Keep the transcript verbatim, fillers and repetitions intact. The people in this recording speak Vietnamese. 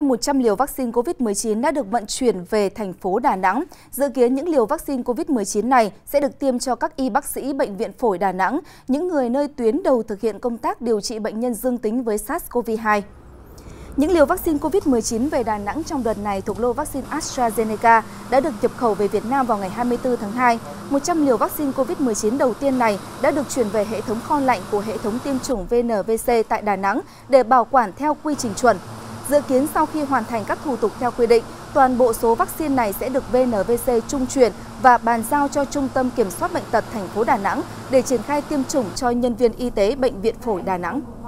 một trăm liều vaccine Covid mười chín đã được vận chuyển về thành phố Đà Nẵng. Dự kiến những liều vaccine Covid mười chín này sẽ được tiêm cho các y bác sĩ Bệnh viện Phổi Đà Nẵng, những người nơi tuyến đầu thực hiện công tác điều trị bệnh nhân dương tính với SARS-xê o vê hai. Những liều vaccine Covid mười chín về Đà Nẵng trong đợt này thuộc lô vaccine AstraZeneca đã được nhập khẩu về Việt Nam vào ngày hai mươi tư tháng hai. một trăm liều vaccine Covid mười chín đầu tiên này đã được chuyển về hệ thống kho lạnh của hệ thống tiêm chủng vê en vê xê tại Đà Nẵng để bảo quản theo quy trình chuẩn. Dự kiến sau khi hoàn thành các thủ tục theo quy định, toàn bộ số vaccine này sẽ được vê en vê xê trung chuyển và bàn giao cho Trung tâm Kiểm soát Bệnh tật thành phố Đà Nẵng để triển khai tiêm chủng cho nhân viên y tế Bệnh viện Phổi Đà Nẵng.